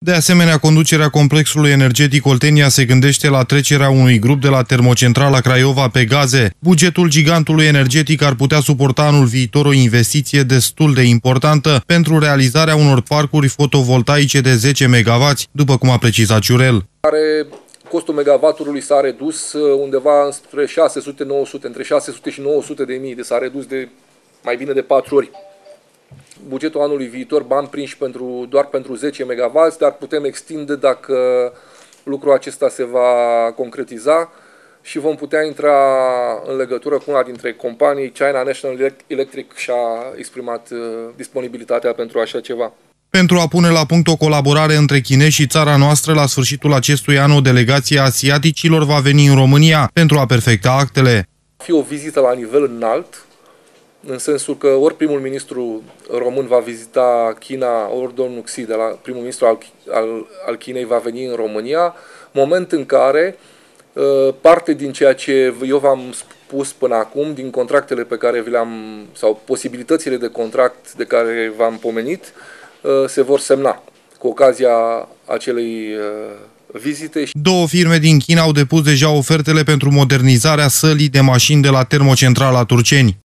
De asemenea, conducerea complexului energetic Oltenia se gândește la trecerea unui grup de la termocentrala Craiova pe gaze. Bugetul gigantului energetic ar putea suporta anul viitor o investiție destul de importantă pentru realizarea unor parcuri fotovoltaice de 10 MW, după cum a precizat Ciurel. Costul megawattului s-a redus undeva între 600-900, între 600 și 900 de mii, s-a redus de mai bine de 4 ori. Bugetul anului viitor, bani prinși doar pentru 10 MW, dar putem extinde dacă lucrul acesta se va concretiza și vom putea intra în legătură cu una dintre companii. China National Electric și-a exprimat disponibilitatea pentru așa ceva. Pentru a pune la punct o colaborare între chinezi și țara noastră, la sfârșitul acestui an o delegație a asiaticilor va veni în România pentru a perfecta actele. Va fi o vizită la nivel înalt, în sensul că ori primul ministru român va vizita China, ori domnul Xi, primul ministru al Chinei, va veni în România, moment în care parte din ceea ce eu v-am spus până acum, din contractele pe care sau posibilitățile de contract de care v-am pomenit, se vor semna cu ocazia acelei vizite. Două firme din China au depus deja ofertele pentru modernizarea sălii de mașini de la termocentrala Turceni.